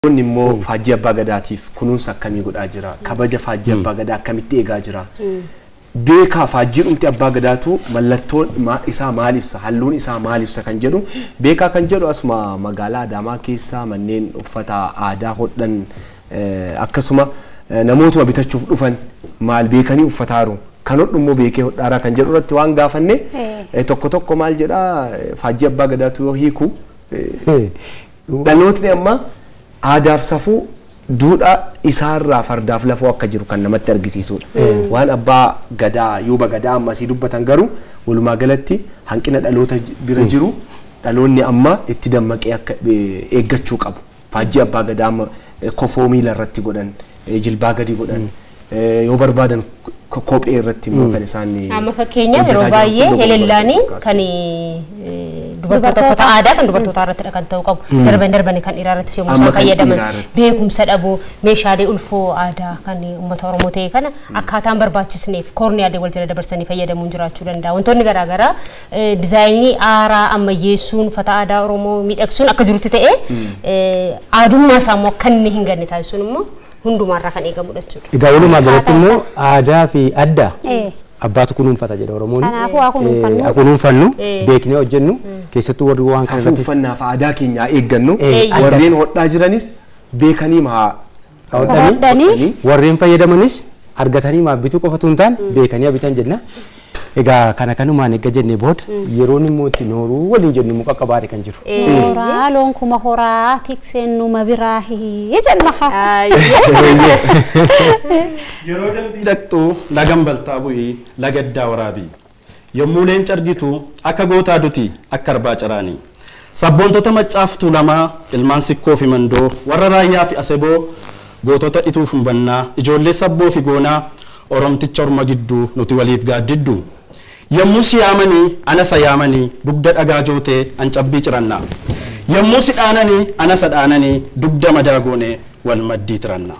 Nimmo faajjii abbaa gadaatiif kunuunsa akkamii godhaa jira kabaja faajjii abbaa gadaa akkamitti eegaa jira beekaa faajjii dhumti abbaa gadaatu mallattoon isaa maal ibsa halluun isaa maal ibsa kan jedhu beekaa kan jedhu asuma magaalaa Adaamaa keessa manneen uffata aadaa hodhan akkasuma namootuma bitachuuf dhufan maal beekanii uffataaru kan hodhummoo beekee hodhaaraa kan jedhu irratti waan gaafanne tokko tokko maal jedha faajjii abbaa gadaatu yoo hiiku dhalootni amma aadaaf safuu duudha isaarraa fardaaf lafoo akka jiru kan namatti argisiisudha. Waan abbaa gadaa yuuba gadaa amma si dubbatan garuu walumaa galatti hanqina dhaloota bira jiru dhaloonni amma itti dammaqee akka eeggachuu qabu. Faajjii abbaa gadaa amma kofoo miila irratti godhan jilbaa gadi godhan yoo barbaadan kophee irratti immoo kan isaan amma fakkeenyaaf yeroo baay'ee helellaanii kan dubartoota uffata aadaa kan dubartoota irratti kan ta'u qabu darban kan dhiiraa irratti yommuu isaan fayyadaman beekumsa dhabuu meeshaalee ulfoo aadaa kan uummata Oromoo ta'e kana akkaataan barbaachisneef koorniyaalee wal jala dabarsanii fayyadamuun jiraachuu danda'a wantoonni garaagaraa dizaayinii aaraa ammayyeessuun uffata aadaa Oromoo miidhagsuun akka jirutti ta'e aadummaa isaa immoo akka inni hin ganne taasisuun immoo hundumarraa kan eegamudha jechuudha. Egaa walumaa galatti immoo aadaa fi adda abbaatu kunuunfata jedha Oromoon. Kanaafuu kunuunfannu beeknee hojjennu keessattuu warri waan kana irratti uffannaa fi aadaa keenya eeggannu warreen hodhaa jiranis beekanii maa hodhanii warreen fayyadamanis argatanii maa bituu qofatu hin taane beekanii bitan jenna. Egaa kana kanumaan eegga jennee booda yeroon immoo itti nooruu waliin jennu muka qabaate kan jiru. Horaa loon kuma horaa tikseen numa biraahi jenna. Yeroo dambii dhaqxu lagan baltaa bu'ii lagaddaa waraabii. Yommuu leenca argitu akka gootaa duti akka arbaa caraanii. Sabboontota maccaaftuu lamaa ilmaan sikkoo fi mandoo warra raayyaa fi aseboo gootota dhituuf humbannaa ijoollee sabboo fi goonaa Oromticha orma gidduu nuti waliif gaaddiddu. Yommuu si yaamanii ana sa yaamanii dugda dhagaa jootee ancabbii ciranna. Yommuu si dhaananii ana sa dhaananii dugda madaagoonee wal maddii tiranna.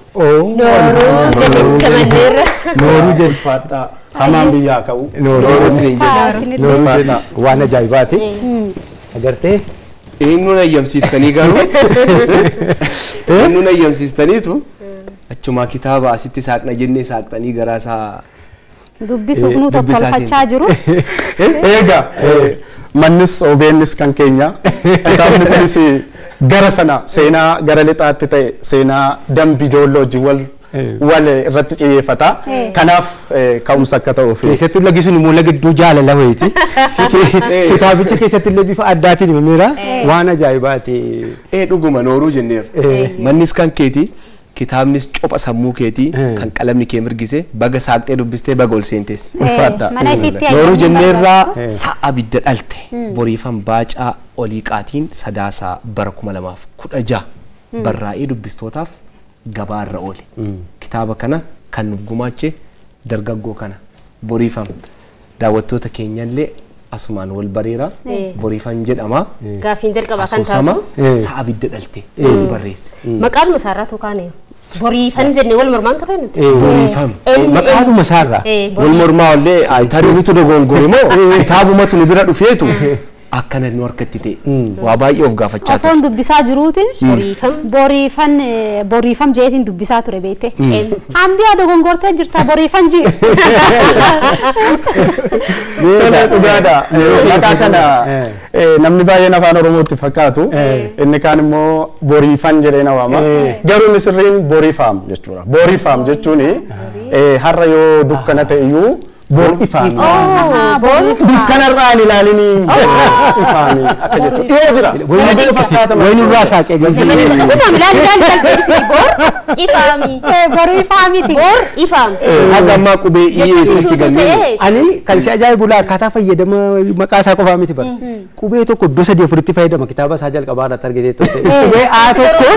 Nooruu jedhfaadhaa hamaan biyyaa ka'u. Nooruu waan ajaa'ibaati. Agartee eenyuun ayyamsiiftanii garuu eenyuun ayyamsiistaniitu achuma kitaaba asitti saaqna jennee saaqtanii garaasaa dubbisuuf nu tokkolfachaa jiru. Egaa mannis OBNs kan keenya kitaabni kunis gara sana seenaa gara lixaatti ta'e seenaa dambii doolloojii wal irratti xiyyeeffata. Kanaaf ka'umsa akka ta'uuf keessattuu lagi sun immoo lagidduu jaalala wayiiti. Kitaabichi keessatti illee bifa addaatiin himameera waan ajaa'ibaati. Dhuguma nooruu jenneera. Mannis kan keeti. Kitaabnis copha sammuu keetii kan qalamni kee mirgise baga saaqxee dubbistee baga ol seentes. Nooruu jenneerraa sa'a ibidda dhalte Booriifam Baacaa Oliiqaatiin sadaasaa bara 2016 barraa'ee dubbistootaaf gabaarra oole. Kitaaba kana kan nuuf gumaache dargaggoo kana Booriifam daawwattoota keenyallee asumaan wal bareera Booriifam jedhama. Gaafiin jalqabaa kan taatu sa'a ibidda dhalte barreesse. Maqaan masaarraa tuqaane Booriifam jennee wal mormaan turre nuti. Booriifam maqaan masaarraa wal mormaa ollee tarii nuti dogongore moo kitaabumatu nu bira dhufeetu akkana nu harkatti ta'e waa baay'ee of gaafachaa ture. Osoon dubbisaa jiruuti Booriifam jeetiin dubbisaa ture beekte. Hambiyaa dogongortee jirta Booriifam jii. Dhugaadha. Maqaa kana namni baay'een afaan Oromootti fakkaatu inni kaan immoo Booriifam jedhee na waama. Garuu sirriin Booriifam jechuudha. Booriifam jechuun har'a yoo dukkana ta'e iyyuu Booriifam. Dukkanarraa hin ilaalinii. Booriifam akka jechuudha. Dhiyoo jira. Wayii fakkaata. Wayii irraa saaqee galfii. Booriifamiti. Booriifam. Haga ammaa qubee iyyeessatti galmee. Ani kan si ajaa'ibu akkaataa fayyadama maqaa isaa qofaa miti bara. Qubee tokko iddoo 3 4tti fayyadama kitaaba isaa jalqabaa irratti argitee turte. Qubee A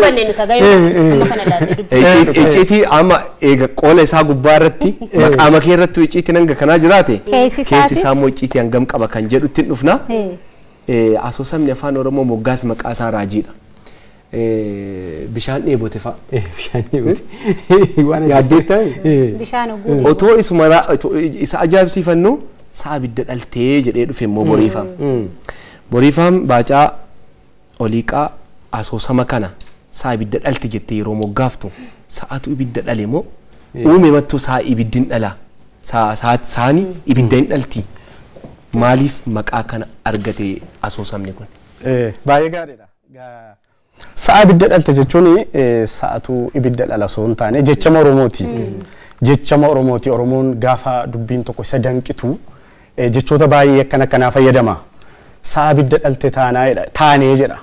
tokkoon icciitii amma eega qola isaa gubbaa irratti maqaama kee irratti icciitii nanga kanaa jiraate keessi isaa immoo icciitii hangam qaba kan jedhu ittiin dhufna. Asoosamni afaan Oromoo moggaas maqaa isaa raajiidha. Bishaan dheebote fa'a. Bishaan dheebote. Waan yaaddeetta. Bishaan oguu. Otoo isa ajaa'ibsiifannu sa'a ibidda dhaltee jedhee dhufe immoo Booriifam. Booriifam Baacaa Oliiqaa asoosama kana sa'a ibidda dhalte jettee yeroo moggaaftu sa'atu ibidda dhale moo uume mattuu sa'a ibiddin dhala saani ibidda hin dhalti maaliif maqaa kana argate asoosamni kun? Baay'ee gaariidha. Sa'a ibidda dhalte jechuun sa'atu ibidda dhala osoo hin taane jechama Oromooti. Jechama Oromooti. Oromoon gaafa dubbiin tokko isa danqitu jechoota baay'ee akkana kanaa fayyadama. Sa'a ibidda dhalte taanee jedha.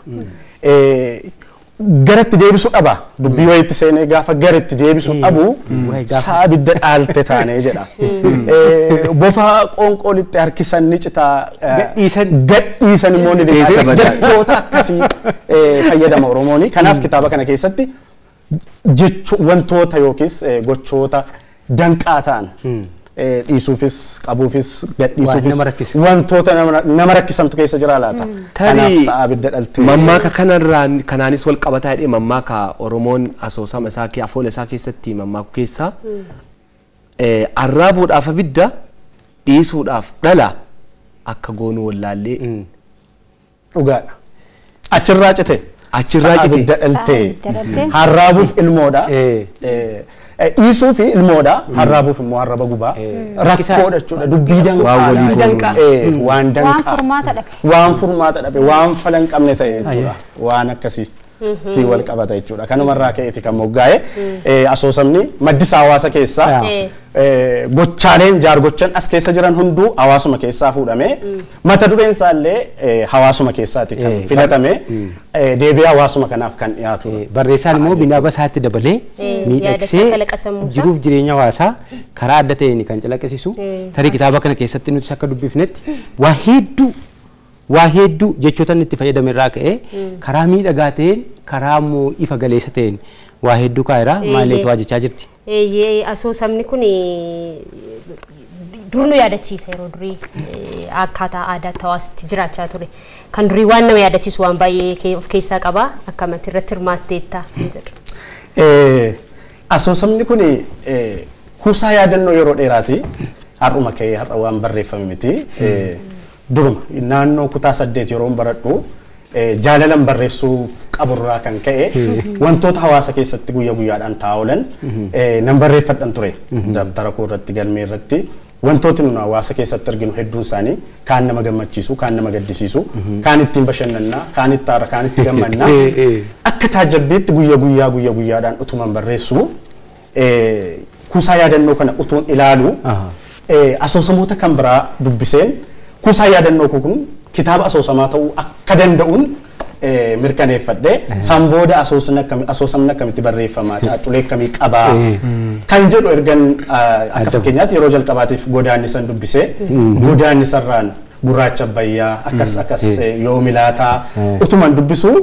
Garatti deebisu dhaba. Dubbii wayitti seenee gaafa garatti deebisu dhabu sa'a ibidda dhalte taanee jedha. Bofa qoonqoolitti harkisan ni citaa gadhiisan immoo ni deebisan jechoota akkasii fayyadama Oromooni. Kanaaf kitaaba kana keessatti wantoota yookiis gochoota danqaa ta'an dhiisuufis qabuufis gadhiisuufis wantoota nama rakkisantu keessa jira laata. Kanaaf sa'a ibidda dhalte. Mammaaka kanaanis wal qabataa jedhee mammaaka Oromoon asoosama isaa afoola isaa keessatti mammaaku keessaa arraabuudhaaf ibidda dhiisuudhaaf dhala akka goonuu wallaallee dhugaadha. Achirraa cite. Achirraa cite. Ibidda dhalte. Arraabuuf ilmoodha. Dhiisuu fi ilmoodha. Arraabuuf immoo arraba gubaa. Rakkoodha jechuudha. Dubbii danqaa. Waan danqaa. Waan furmaata dhabe. Waan fala hin qabne ta'e jechuudha. Waan akkasii. Tii wal qabata jechuudha. Kanumarraa ka'eeti kan moggaa'e asoosamni maddisa hawaasa keessaa gochaaleen jaargochan as keessa jiran hunduu hawaasuma keessaa fuudhame mata dureen isaallee hawaasuma keessaati kan filatame deebi'ee hawaasuma kanaaf kan dhiyaatu. Barreessaan immoo binaaba isaatti dabalee miidhagsee jiruuf jireenya hawaasaa karaa adda ta'een kan calaqqisiisu tarii kitaaba kana keessatti nuti akka dubbifnetti waa hedduu jechoota itti fayyadame irraa ka'ee karaa miidhagaa ta'een karaa immoo ifa galeessa ta'een waa hedduu kaa'eera maaliif waa jechaa jirti? Asoosamni kun dur nu yaadachiisa yeroo durii akkaataa aadaa hawaasatti jiraachaa ture. Kan durii waan nama yaadachiisu waan baay'ee of keessaa qaba akkamatti irratti hirmaatteetta jedhu. Asoosamni kun kuusaa yaadannoo yeroo dheeraati. Har'uma ka'ee har'a waan barreeffame miti. Duruma naannoo kutaa 8 yeroo baradhu jaalalan barreessuuf qaburraa kan ka'e wantoota hawaasa keessatti guyyaa guyyaadhaan taa'ulan nan barreeffadhan ture dabtara koo irratti galmee irratti wantooti nuti hawaasa keessatti arginu hedduun isaanii kaan nama gammachiisu kaan nama gaddisiisu kaan ittiin bashannannaa kaan itti aara kaan itti gammannaa akka taajabbiitti guyyaa guyyaadhaan utuman barreessu kuusaa yaadannoo kana utuun ilaalu asoosamoota kan biraa dubbiseen kuusaa yaadannoo kun kitaaba asoosamaa ta'uu akka danda'uun mirkaneeffadhe sambooda asoosamni akkamitti barreeffama caacculee akkamii qabaa kan jedhu ergan akka fakkeenyaatti yeroo jalqabaatiif godaannisan dubbisee godaannisarraan gurraacha bayyaa akkas yoomi laataa utuman dubbisu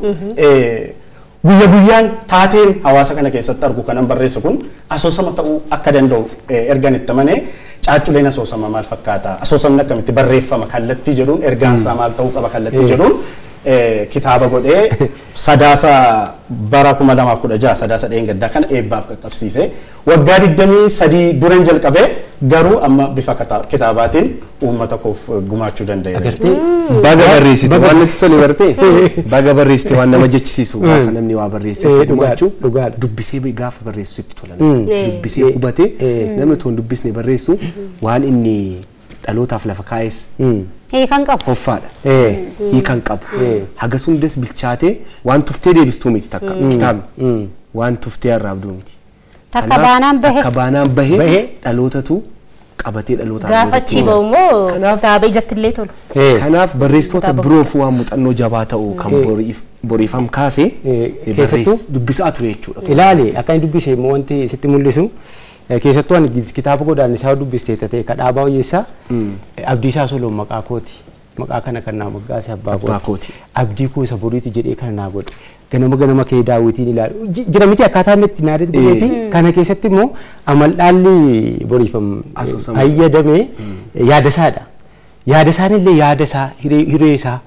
guyyaan taateen hawaasa kana keessatti argu kanan barreessu kun asoosama ta'uu akka danda'u ergan itti amanee caacculeen asoosama maal fakkaata asoosamni akkamitti barreeffama kallattii jedhuun ergaansaa maal ta'uu qaba kallattii jedhuun kitaaba godhee sadaasa bara 2016 sadaasa dheengaddaa kana eebbaaf qaqqabsiise waggaa 23 duran jalqabee garuu amma bifa kitaabaatiin uummata koof gumaachuu danda'e. Baga barreessite waan nuti tole bartee baga barreessite waan nama jechisiisu gaafa namni waa barreessee gumaachuu dubbisee gaafa barreessu itti tolan dubbisee hubatee namni toon dubbisne barreessu waan inni dhalootaaf lafa kaa'es hiikan qabu hoffaadha hiikan qabu hagas hundas bilchaatee waan tuftee deebistuu miti takka kitaabni waan tuftee arraabduu miti takka baanaan bahee dhalootatu qabatee dhalootaan gaafachi ba'ummoo kitaaba ijattillee tolu. Kanaaf barreessitoota biroof waan muuxannoo jabaa ta'u kan boriifam kaasee dubbisaa ture jechuudha. Ilaali akka inni dubbise immoo wanti sitti mul'isu keessattuu ani kitaaba godaannisaa dubbistee ta'e kadhaabaa hojjeessaa Abdiisaa Soloon maqaa kooti maqaa kana kan naa moggaase abbaa kooti abdii koo isa boriiti jedhee kana naa godhe ganama kee daawwitiin ilaalu jira miti akkaataa itti naadatti godheeti kana keessatti immoo amaldhaalli boriifam fayyadamee yaadasaadha yaadasaanillee yaadasaa hireesaa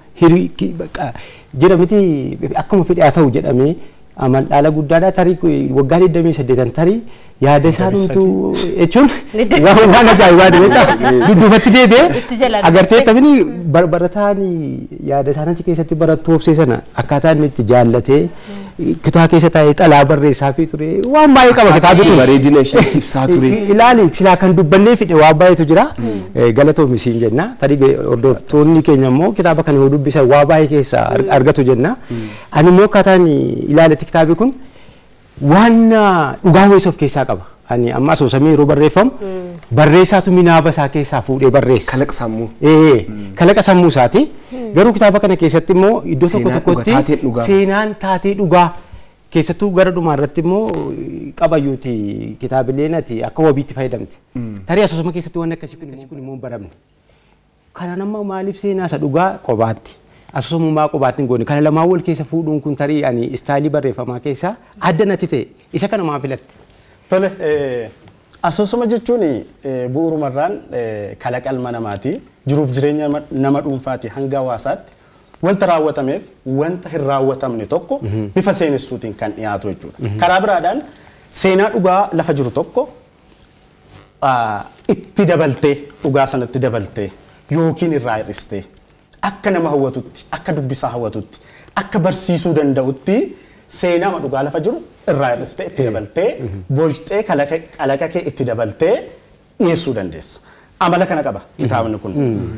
jira miti akkuma fedhaa ta'u jedhamee amaldhaala guddaadha tarii waggaa 28 tarii yaada isaaniitu jechuun waan ajaa'ibaadha beektaa dudduubatti deebi'ee agartee taphni barataan yaada isaan achi keessatti barattu obsee sana akkaataa inni itti jaallatee kutaa keessa taa'ee xalaa barreessaa fi ture waan baay'ee qaba kitaabni sun bareedina ishee ibsaa ture ilaali silaa kan dubbannee fide waan baay'eetu jira galatoomisiin jenna tarii hordoftoonni keenya immoo kitaaba kana yoo dubbisan waa baay'ee keessa argatu jenna ani immoo akkaataan ilaaletti kitaabi kun waan dhugaa wayii of keessaa qaba. Ani amma asoosamee yeroo barreeffamu barreessaatu minaaba isaa keessaa fuudhee barreessa. Kalaqa sammuu. Kalaqa sammuu isaati. Garuu kitaaba kana keessatti immoo iddoo tokko tokkotti seenaan taatee dhugaa keessattuu gara dhumaa irratti immoo qabayyuuti kitaabileen ati akka wabiitti fayyadamte. Tarii asoosama keessatti waan akkasii kun immoo hin baramne. Kana nama maaliif seenaa isa dhugaa qobaatti? Asoosamummaa qobaatti hin goone kana lamaan wal keessa fuudhuun kun tarii ani istaayilii barreeffamaa keessaa adda natti ta'e isa kana maa filatte? Tole asoosama jechuun bu'uurumarraan kalaqa ilma namaati jiruuf jireenya nama dhuunfaati hanga hawaasaatti wanta raawwatameef wanta hin raawwatamne tokko bifa seenessuutiin kan dhiyaatu jechuudha. Karaa biraadhaan seenaa dhugaa lafa jiru tokko itti dabaltee dhugaa sanatti dabaltee yookiin irraa hir'istee akka nama hawwatutti akka dubbisaa hawwatutti akka barsiisuu danda'utti seenaa dhugaa lafa jiru irraa hir'istee itti dabaltee boojtee kalaqa kee itti dabaltee dhiyeessuu dandeessa. Amala kana qaba kitaabni kun.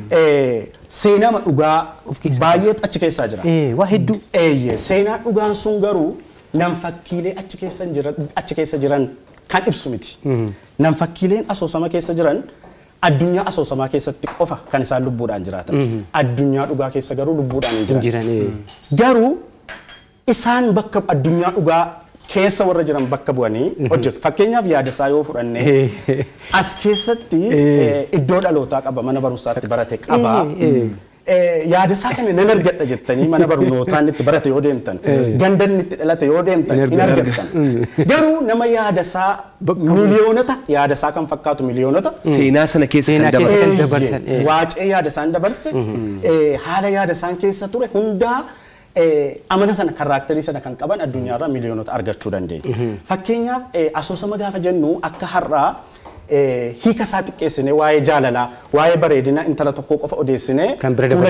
Seenaa dhugaa baay'ee achi keessaa jira. Waa hedduu. Seenaa dhugaan sun garuu nam fakkiilee achi keessa jiran kan ibsu miti. Nam fakkiileen asoosama keessa jiran addunyaa asoosamaa keessatti qofa kan isaan lubbuudhaan jiraatan. Addunyaa dhugaa keessa garuu lubbuudhaan hin jiran. Garuu isaan bakka addunyaa dhugaa keessa warra jiran bakka bu'anii hojjetu. Fakkeenyaaf yaada isaa yoo fudhanne as keessatti iddoo dhalootaa qaba mana barumsaatti barate qaba. Yaada isaa kana nan argadha jettanii mana barnootaan itti barate yoo deemtan gandan itti dhalate yoo deemtan hin argattan. Garuu nama yaada isaa miliyoonota yaada isaa kan fakkaatu miliyoonota seenaa sana keessa kan dabarsan waacee yaada isaan dabarse haala yaada isaan keessa ture hundaa amala sana karakterii sana kan qaban addunyaarraa miliyoonota argachuu dandeenya. Fakkeenyaaf asoosama gaafa jennu akka har'aa hiika isaa xiqqeessinee waa'ee jaalalaa waa'ee bareedina intala tokkoo qofa odeessinee fuula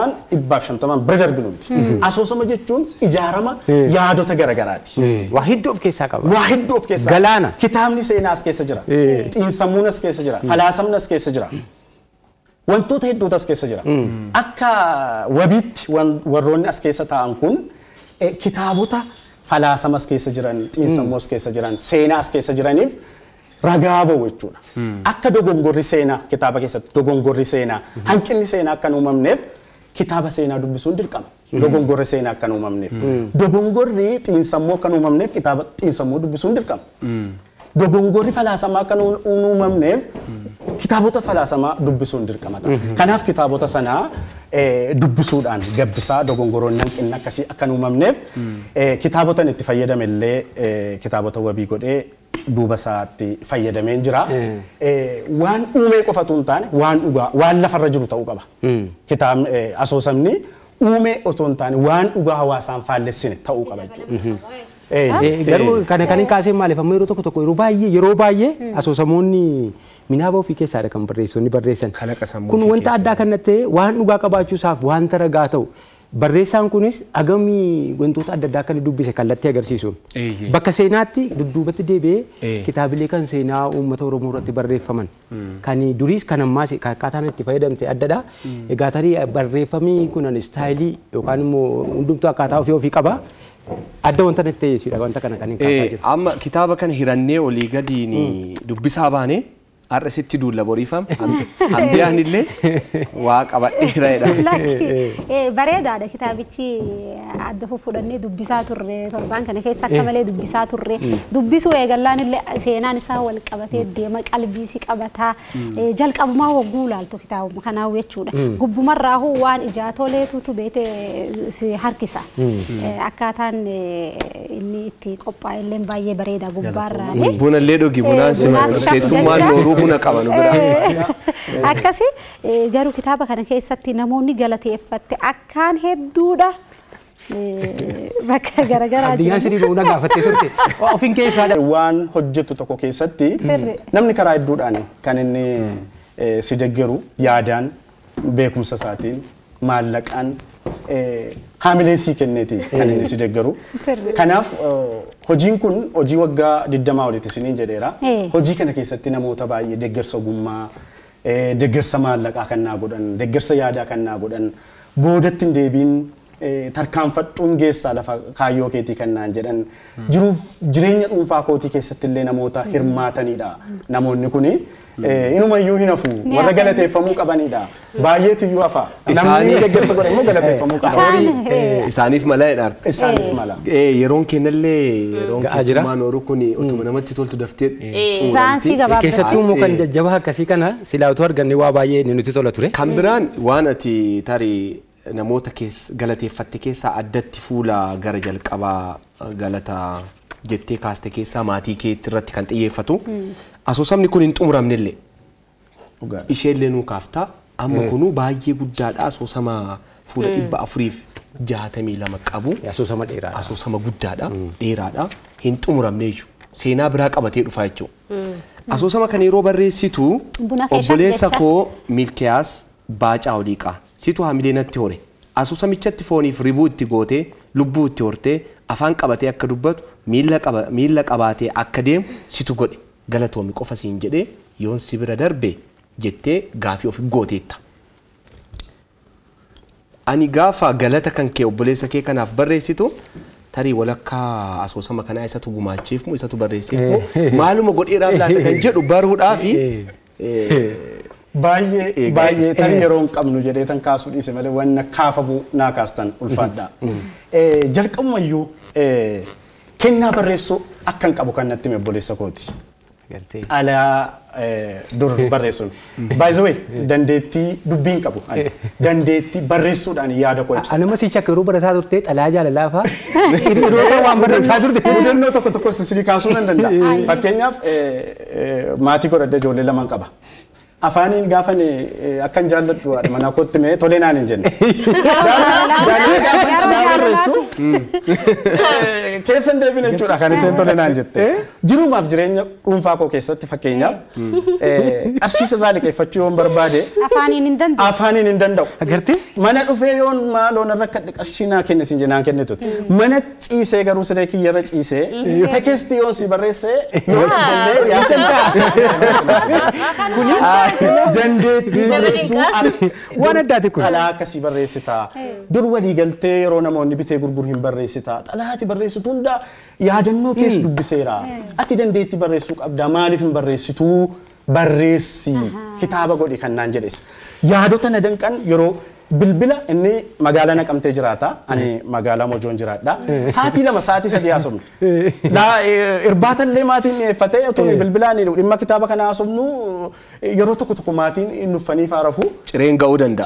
50 bira darbinu miti. Asoosama jechuun ijaarama yaadota garagaraati. Waa hedduu of keessaa qaba. Waa hedduu of keessaa. Galaana. Kitaabni seenaa as keessa jira. Xiinsammuun as keessa jira. Falaasamni as keessa jira. Wantoota hedduutu as keessa jira. Akka wabiitti warroonni as keessa taa'an kun kitaabota falaasama as keessa jiran, xiinsammuu as keessa jiran, seenaa as keessa jiraniif ragaa ba'u jechuudha. Akka dogongorri seenaa kitaaba keessatti dogongorri seenaa hanqinni seenaa akka hin uumamneef kitaaba seenaa dubbisuun dirqama. Dogongorri seenaa akka hin uumamneef. Dogongorri xiinsammuu akka hin uumamneef kitaaba xiinsammuu dubbisuun dirqama. Dogongorri falaasamaa akka hin uumamneef kitaabota falaasamaa dubbisuun dirqama. Kanaaf kitaabota sanaa dubbisuudhaan gabbisaa dogongoroonni hanqinni akkasii akka hin uumamneef kitaabotan itti fayyadame illee kitaabota wabii godhee duuba isaatti fayyadameen jira. Waan uumee qofatu hin taane waan dhugaa waan lafarra jiru ta'uu qaba. Kitaabni asoosamni uumee otoo hin taane waan dhugaa hawaasaan faallessine ta'uu qaba jechuudha. Garuu kana kan hin kaasee maaliif amma yeroo tokko yeroo baay'ee asoosamoonni minaaba ofii keessaadha kan barreessonni barreessan. Kun wanta addaa kan ta'e waan dhugaa qabaachuusaaf wanta ragaa ta'u. Barreessaan kunis agamii wantoota adda addaa kan dubbise kallattii agarsiisuun. Bakka seenaatti dudduubatti deebi'ee kitaabilee kan seenaa uummata Oromoo irratti barreeffaman. Kan duriis kan ammaas akkaataan itti fayyadamte addadha. Egaa tarii barreeffamii kunan istaayilii yookaan immoo hundumtuu akkaataa ofii qaba. Adda wanta natti ta'eessuudha wanta kana kan hin kaasaa jiru. Amma kitaaba kana hirannee olii gadiin dubbisaa baanee har'a sitti duulla Booriifam hambiyaan illee waa qabadheeraadha. Bareedaadha kitaabichi adda fudhannee dubbisaa turre torbaan kana keessa akka malee dubbisaa turre dubbisuu eegallaan illee seenaan isaa wal qabatee deema qalbii si qabataa jalqabumaa wagguu ilaaltu kitaabuma kanaaf jechuudha. Gubbumarraahuu waan ijaatoleetutu beete si harkisa. Akkaataan inni itti qophaa'e illee baay'ee bareeda gubbaarraa. Buna illee dhugi bunaan sima keessummaan nooruu buna qabanu bira. Akkasi garuu kitaaba kana keessatti namoonni galateeffatte akkaan hedduudha. bakka garagaraa Addunyaan sirii ba'uu nagaafattee turte. Ofiin keessaa waan hojjetu tokko keessatti namni karaa hedduudhaan kan inni si deeggaru yaadaan beekumsa isaatiin maallaqaan haamilee sii kenneeti kan inni si deeggaru. Kanaaf hojiin kun hojii waggaa 20 olitti isiniin jedheera. Hojii kana keessatti namoota baay'ee deeggarsa ogummaa, deeggarsa maallaqaa kan naa godhan, deeggarsa yaadaa kan naa godhan, boodatti hin deebiin tarkaanfadhuun geessaa lafa kaayyoo keetii kan naan jedhan jiruuf jireenya dhuunfaa kootii keessatti illee namoota hirmaatanidha. Namoonni kuni inumayyuu hin hafu warra galateeffamuu qabanidha. Baay'eetu iyyuu hafa. Namni deeggarsa godhe immoo galateeffamuu qaba. Isaaniif mala jedhaar. Isaaniif mala. Yeroon kennallee yeroon keessumaa nooru kuni utuma namatti toltu daftee Saansii gabaabaa. keessattuu immoo kan jajjabaa akkasii kana silaa utuu arganne waa baay'ee ni nuti tola ture. Kan biraan waan ati tarii namoota galateeffatte keessaa addatti fuula gara jalqabaa galata jettee kaaste keessaa maatii keetti irratti kan xiyyeeffatu asoosamni kun hin xumuramnellee isheellee nuu kaaftaa amma kunuu baay'ee guddaadha asoosama fuula 462 qabu Asoosama dheeraadha. asoosama guddaadha dheeraadha hin xumuramneeyyu seenaa biraa qabatee dhufaa jechuudha asoosama kan yeroo barreessitu obboleessa koo Milkiyaas Baacaa Oliiqaa situ haamilee natti hore asoosamichatti fooniif ribuu itti gootee lubbuu itti hortee afaan qabatee akka dubbatu miila qabaatee akka deemu situ godhe galatoomi qofa siin jedhee yoon si bira darbe jettee gaafii of gooteetta. Ani gaafa galata kan kee obboleessa kee kanaaf barreessitu tarii walakkaa asoosama kanaa isatu gumaacheef moo isatu barreesseef maaluma godheeraaf laata kan jedhu baruudhaafi baay'ee tan yeroo hin qabnu jedhee tan kaasuu dhiise malee wanna kaafamu naa kaastan ulfaadha. Jalqabumayyuu kennaa barreessuu akkan qabu kan natti hime obboleessa kooti. Alaa dur barreessuun. By the way, dandeettii dubbiin qabu. Dandeettii barreessuudhaan yaada koo ibsa. Anuma si chakka yeroo barataa turte xalaa jaalalaa fa'aa yeroo waan barreessaa turte. Mudannoo tokko tokko sirrii kaasuu nan danda'a. Fakkeenyaaf maatii godhadde ijoollee lama qaba. Afaaniin gaafan akkan jaalladhu mana kootti mee tolee naan hin jenne. Keessan deebine jechuudha kan isheen tolee naan jette. Jirumaaf jireenya dhuunfaa koo keessatti fakkeenyaaf qarshii sirraa liqeeffachuu yoon barbaade afaaniin hin danda'u. Agartee? Mana dhufee yoon maaloon irra kadhe qarshii naa kenne siin jennaan kennitu. Mana ciisee garuu siree kiyyarra ciisee tekeestii yoon si barreessee yoon illee yaadannaa. Dandeettii barreessuu waan addaati kun xalaa akkasii barreessitaa dur walii galtee yeroo namoonni bitee gurguru hin barreessitaa xalaati barreessitu hunda yaadannoo keessa dubbiseera ati dandeettii barreessuu qabda maaliif hin barreessituu barreessi kitaaba godhi kan naan jedhes yaadota na danqan yeroo bilbila inni magaalaa naqamtee jiraata ani magaalaa mojoon jiraadha saatii 2 saatii 3 haasofnu irbaata illee maatiin dhiyeeffatee otoo bilbilaan dhimma kitaaba kana haasofnu yeroo tokko tokko maatiin nuffanii faarafu cireen ga'uu danda'a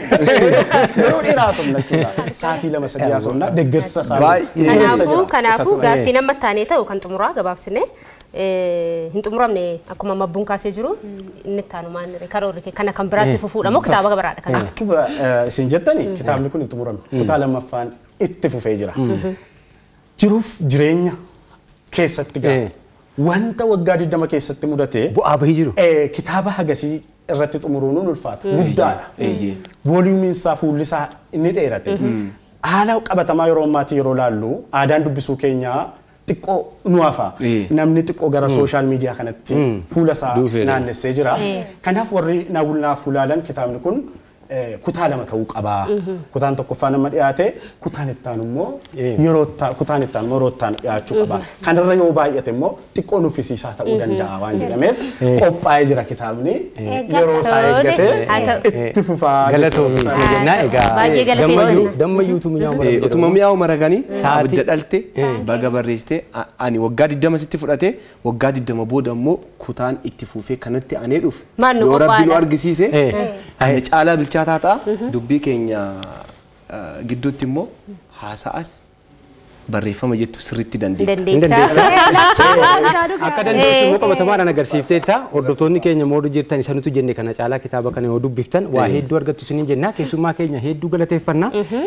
yeroo dheeraa haasofna jechuudha saatii 2 3 haasofna deeggarsa isaa kanaafuu gaaffii nama taanee ta'u kan xumuraa gabaabsine hin xumuramne akkuma mabbuun kaasee jiru inni taanu maanire karoorri kana kan biraatti fufuudha moo kitaaba biraadha kana akkuma isin jettani kitaabni kun hin xumuramne kutaa lammaffaan itti fufee jira jiruuf jireenya keessatti gaa wanta waggaa 20 keessatti mudate bu'aa bahii jiru kitaaba hagasii irratti xumuruun ulfaata guddaadha vooliyuumiin isaa fuulli isaa inni dheerate haala qabatamaa yeroo ammaatti yeroo laallu aadaan dubbisuu keenyaa xiqqoo nu hafa namni xiqqoo gara sooshaal miidiyaa kanatti fuula isaa naannessee jira kanaaf warri naaf ilaalan kitaabni kun kutaa 2 ta'uu qaba kutaan tokkoffaa nama dhiyaate kutaan ittaanu immoo yeroo kutaan ittaanu immoo yeroo ittaanu dhiyaachuu qaba kanarra yoo baay'ate immoo xiqqoo nuffisiisaa ta'uu danda'a waan jedhameef qophaa'ee jira kitaabni yeroo isaa eeggate itti fufaa galatoomii jennaa egaa dammayyuutu utuma mi'aawu maraganii abidda dhalte baga barreessite ani waggaa 20 sitti fudhate waggaa 20 booda immoo kutaan itti fufee kanatti anee dhufe yoo rabbi nu argisiise ani caalaa bilchaa taata dubbii keenya gidduutti immoo haasa'as barreeffama jettu sirriitti dandeessa. Akka dandeessu immoo qabatamaadhaan agarsiifteetta hordoftoonni keenya moodu jirtan isanutu jenne kana caalaa kitaaba kana yoo dubbiftan waa hedduu argattu isiniin jenna keessummaa keenya hedduu galateeffannaa.